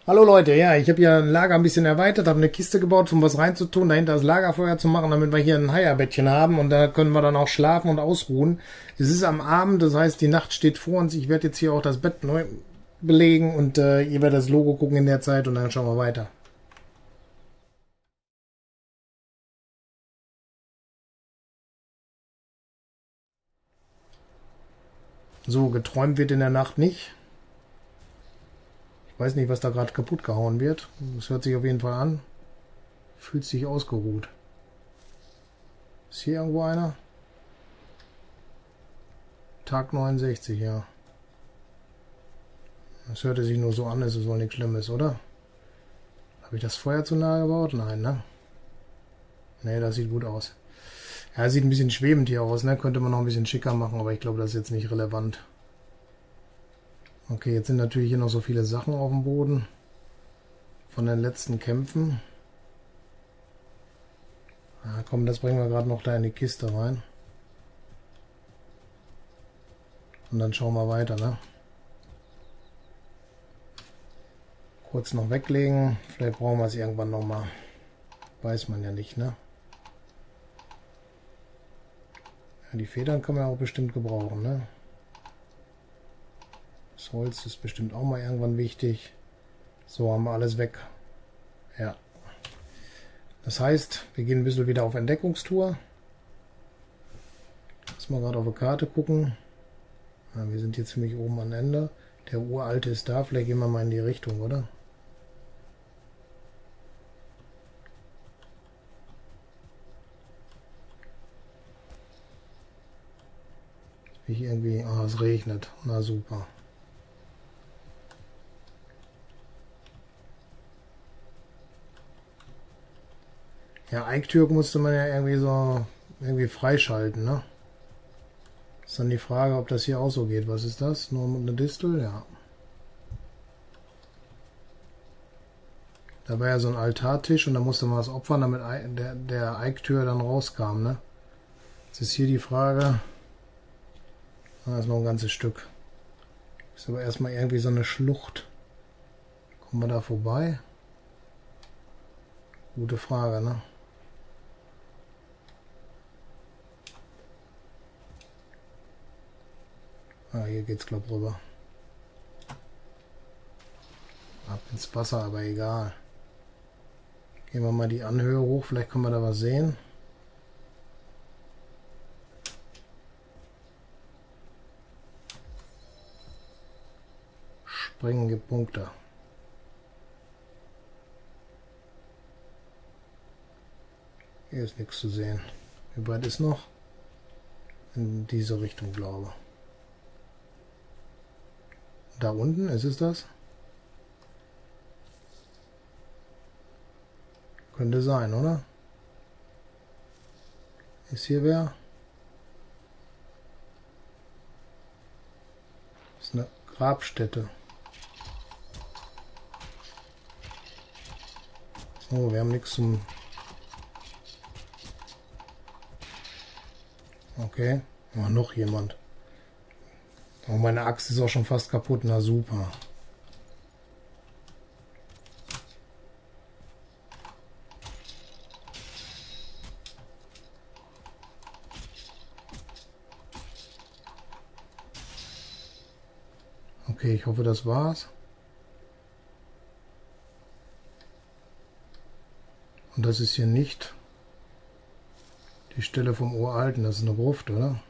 Hallo Leute, ja, ich habe hier ein Lager ein bisschen erweitert, habe eine Kiste gebaut, um was reinzutun, dahinter das Lagerfeuer zu machen, damit wir hier ein Heierbettchen haben und da können wir dann auch schlafen und ausruhen. Es ist am Abend, das heißt, die Nacht steht vor uns. Ich werde jetzt hier auch das Bett neu belegen und ihr werdet das Logo gucken in der Zeit und dann schauen wir weiter. So, geträumt wird in der Nacht nicht. Ich weiß nicht, was da gerade kaputt gehauen wird. Das hört sich auf jeden Fall an. Fühlt sich ausgeruht. Ist hier irgendwo einer? Tag 69, ja. Das hörte sich nur so an, dass es wohl nichts Schlimmes, oder? Habe ich das Feuer zu nahe gebaut? Nein, ne? Ne, das sieht gut aus. Ja, sieht ein bisschen schwebend hier aus, ne? Könnte man noch ein bisschen schicker machen, aber ich glaube, das ist jetzt nicht relevant. Okay, jetzt sind natürlich hier noch so viele Sachen auf dem Boden. Von den letzten Kämpfen. Ja, komm, das bringen wir gerade noch da in die Kiste rein. Und dann schauen wir weiter, ne? Kurz noch weglegen. Vielleicht brauchen wir es irgendwann nochmal. Weiß man ja nicht, ne? Ja, die Federn kann man auch bestimmt gebrauchen, ne? Das Holz ist bestimmt auch mal irgendwann wichtig. So, haben wir alles weg. Ja. Das heißt, wir gehen ein bisschen wieder auf Entdeckungstour. Lass mal gerade auf die Karte gucken. Ja, wir sind hier ziemlich oben am Ende. Der Uralte ist da. Vielleicht gehen wir mal in die Richtung, oder? Wie irgendwie... Ah, es regnet. Na super. Ja, Eiktürk musste man ja irgendwie freischalten, ne? Ist dann die Frage, ob das hier auch so geht. Was ist das? Nur eine Distel? Ja. Da war ja so ein Altartisch und da musste man was opfern, damit der Eiktür dann rauskam, ne? Jetzt ist hier die Frage... Da ist noch ein ganzes Stück. Ist aber erstmal irgendwie so eine Schlucht. Kommen wir da vorbei? Gute Frage, ne? Ah, hier geht's glaub ich rüber. Ab ins Wasser, aber egal. Gehen wir mal die Anhöhe hoch, vielleicht können wir da was sehen. Springen gibt Punkte. Hier ist nichts zu sehen. Wie weit ist noch? In diese Richtung, glaube ich. Da unten, ist es das? Könnte sein, oder? Ist hier wer? Ist eine Grabstätte. Oh, wir haben nichts zum... Okay. Oh, noch jemand. Oh, meine Axt ist auch schon fast kaputt. Na super. Okay, ich hoffe, das war's. Und das ist hier nicht die Stelle vom Uralten. Das ist eine Gruft, oder?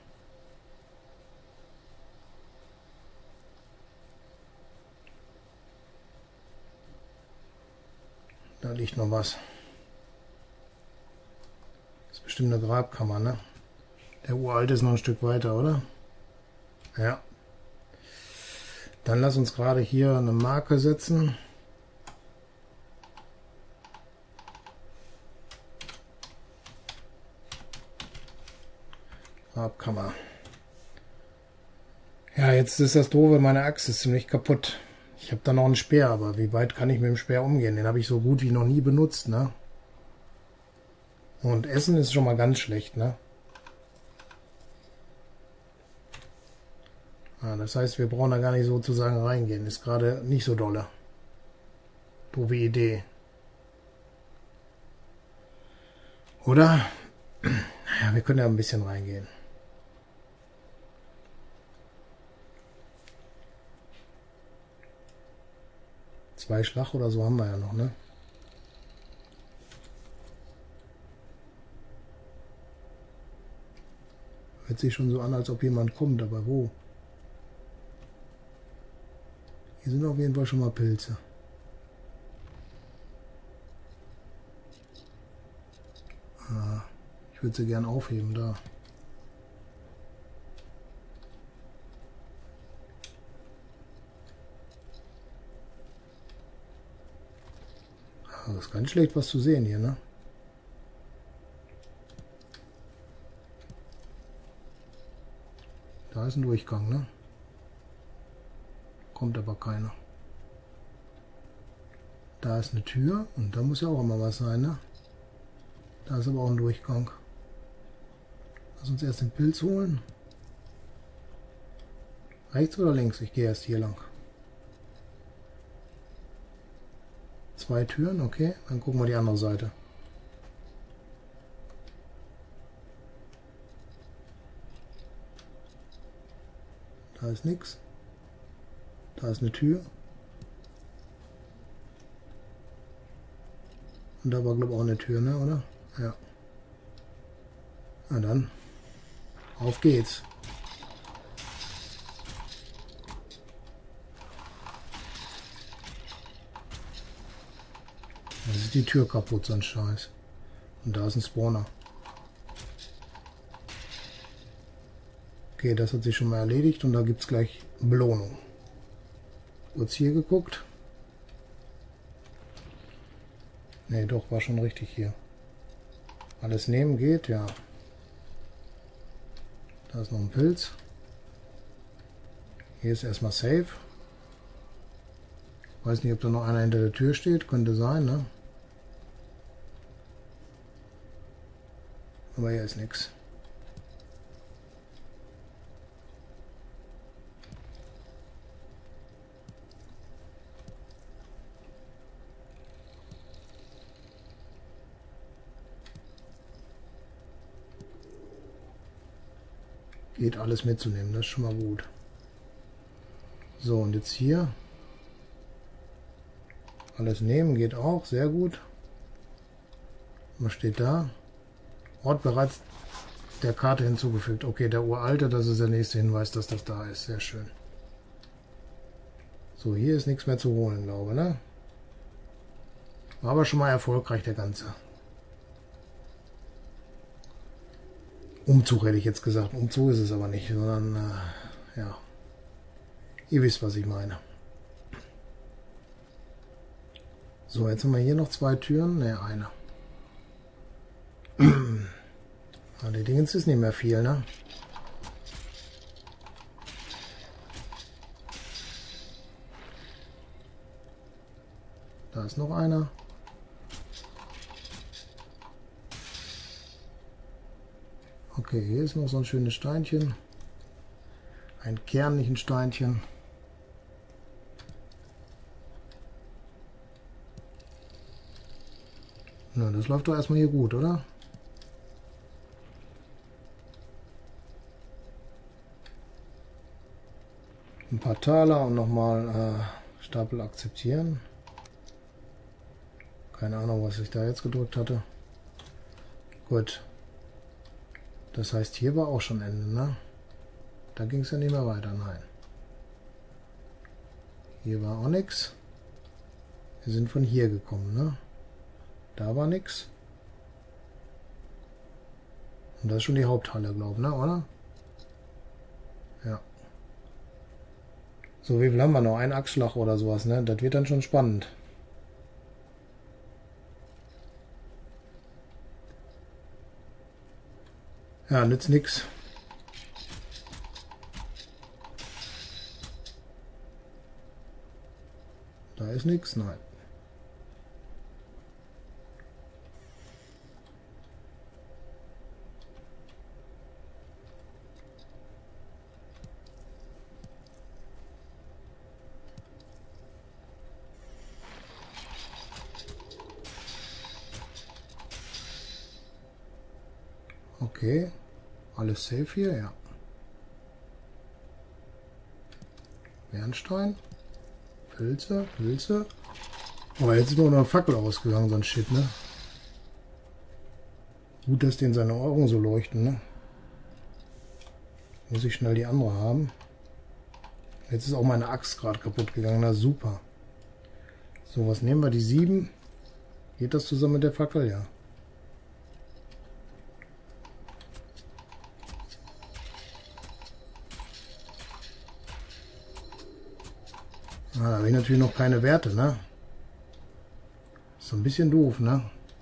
Da liegt noch was. Das ist bestimmt eine Grabkammer, ne? Der Uralte ist noch ein Stück weiter, oder? Ja. Dann lass uns gerade hier eine Marke setzen. Grabkammer. Ja, jetzt ist das doofe, meine Axt ist ziemlich kaputt. Ich habe da noch einen Speer, aber wie weit kann ich mit dem Speer umgehen? Den habe ich so gut wie noch nie benutzt, ne? Und Essen ist schon mal ganz schlecht, ne? Ja, das heißt, wir brauchen da gar nicht sozusagen reingehen. Ist gerade nicht so dolle. Doofe Idee. Oder? Naja, wir können ja ein bisschen reingehen. Zwei Schlag oder so haben wir ja noch, ne? Hört sich schon so an, als ob jemand kommt, aber wo? Hier sind auf jeden Fall schon mal Pilze. Ah, ich würde sie gern aufheben, da. Ah, das ist ganz schlecht, was zu sehen hier, ne? Da ist ein Durchgang, ne? Kommt aber keiner. Da ist eine Tür und da muss ja auch immer was sein, ne? Da ist aber auch ein Durchgang. Lass uns erst den Pilz holen. Rechts oder links? Ich gehe erst hier lang. Zwei Türen, okay. Dann gucken wir die andere Seite. Da ist nichts. Da ist eine Tür. Und da war, glaube ich, auch eine Tür, ne, oder? Ja. Na dann. Auf geht's. Das ist die Tür kaputt, so ein Scheiß. Und da ist ein Spawner. Okay, das hat sich schon mal erledigt und da gibt es gleich Belohnung. Kurz hier geguckt. Ne, doch, war schon richtig hier. Alles nehmen geht, ja. Da ist noch ein Pilz. Hier ist erstmal safe. Weiß nicht, ob da noch einer hinter der Tür steht. Könnte sein, ne? Aber hier ist nichts. Geht alles mitzunehmen, das ist schon mal gut. So, und jetzt hier. Alles nehmen geht auch, sehr gut. Was steht da? Ort bereits der Karte hinzugefügt. Okay, der uralte, das ist der nächste Hinweis, dass das da ist. Sehr schön. So, hier ist nichts mehr zu holen, glaube ich, ne? War aber schon mal erfolgreich, der Ganze. Umzug hätte ich jetzt gesagt. Umzug ist es aber nicht, sondern, ja. Ihr wisst, was ich meine. So, jetzt haben wir hier noch zwei Türen. Ne, eine. Die Dingens ist nicht mehr viel, ne? Da ist noch einer. Okay, hier ist noch so ein schönes Steinchen. Ein Kern, nicht ein Steinchen. Na, das läuft doch erstmal hier gut, oder? Ein paar Taler und nochmal Stapel akzeptieren. Keine Ahnung, was ich da jetzt gedrückt hatte. Gut. Das heißt, hier war auch schon Ende, ne? Da ging es ja nicht mehr weiter, nein. Hier war auch nichts. Wir sind von hier gekommen, ne? Da war nichts. Und das ist schon die Haupthalle, glaube ich, ne, oder? Ja. So, wie viel haben wir noch? Ein Achsschlag oder sowas, ne? Das wird dann schon spannend. Ja, nützt nix. Da ist nichts, nein. Okay. Alles safe hier, ja. Bernstein. Pilze, Pilze. Oh, jetzt ist nur noch eine Fackel ausgegangen, so ein Shit, ne? Gut, dass denen seine Augen so leuchten, ne? Muss ich schnell die andere haben. Jetzt ist auch meine Axt gerade kaputt gegangen, na super. So, was nehmen wir? Die 7. Geht das zusammen mit der Fackel? Ja. Ah, da habe ich natürlich noch keine Werte, ne? Ist so ein bisschen doof, ne?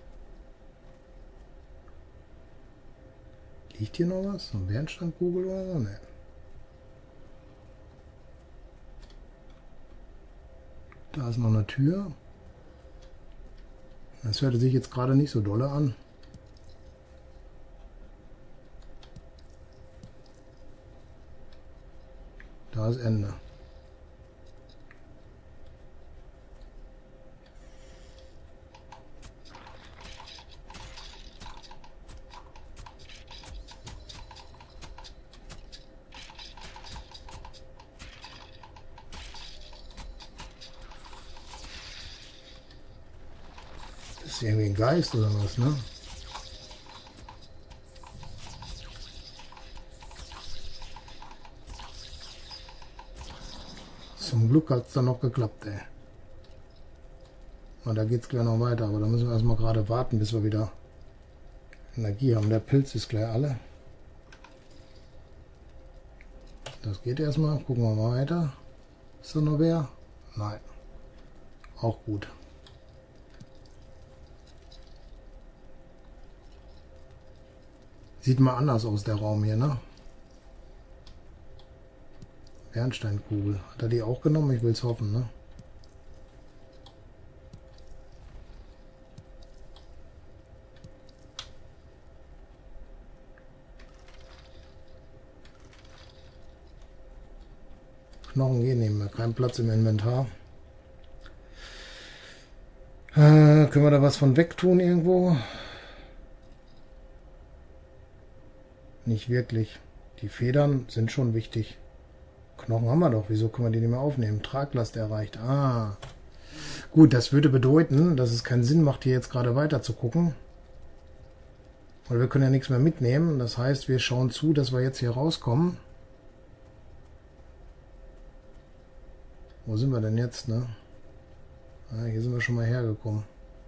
Liegt hier noch was? So eine Bernsteinkugel oder so? Ne. Da ist noch eine Tür. Das hört sich jetzt gerade nicht so dolle an. Da ist Ende. Das ist irgendwie ein Geist oder was, ne? Zum Glück hat es dann noch geklappt, ey. Und da geht es gleich noch weiter, aber da müssen wir erstmal gerade warten, bis wir wieder Energie haben. Der Pilz ist gleich alle. Das geht erstmal. Gucken wir mal weiter. Ist da noch wer? Nein. Auch gut. Sieht mal anders aus, der Raum hier, ne? Bernsteinkugel. Hat er die auch genommen? Ich will es hoffen, ne? Knochen gehen nicht mehr. Kein Platz im Inventar. Können wir da was von wegtun irgendwo? Nicht wirklich. Die Federn sind schon wichtig. Knochen haben wir doch. Wieso können wir die nicht mehr aufnehmen? Traglast erreicht. Ah. Gut, das würde bedeuten, dass es keinen Sinn macht, hier jetzt gerade weiter zu gucken. Weil wir können ja nichts mehr mitnehmen. Das heißt, wir schauen zu, dass wir jetzt hier rauskommen. Wo sind wir denn jetzt, ne? Ah, hier sind wir schon mal hergekommen.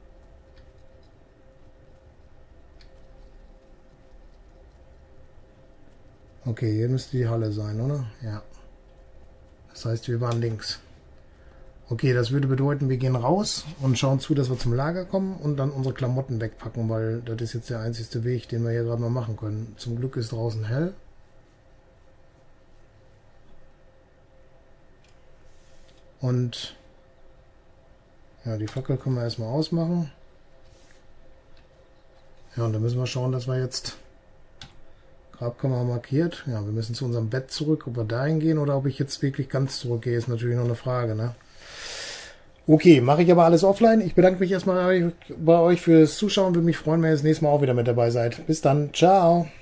Okay, hier müsste die Halle sein, oder? Ja. Das heißt, wir waren links. Okay, das würde bedeuten, wir gehen raus und schauen zu, dass wir zum Lager kommen und dann unsere Klamotten wegpacken, weil das ist jetzt der einzigste Weg, den wir hier gerade mal machen können. Zum Glück ist draußen hell. Und ja, die Fackel können wir erstmal ausmachen. Ja, und dann müssen wir schauen, dass wir jetzt... Grabkammer markiert. Ja, wir müssen zu unserem Bett zurück. Ob wir dahin gehen oder ob ich jetzt wirklich ganz zurückgehe, ist natürlich noch eine Frage, ne? Okay, mache ich aber alles offline. Ich bedanke mich erstmal bei euch fürs Zuschauen. Würde mich freuen, wenn ihr das nächste Mal auch wieder mit dabei seid. Bis dann. Ciao.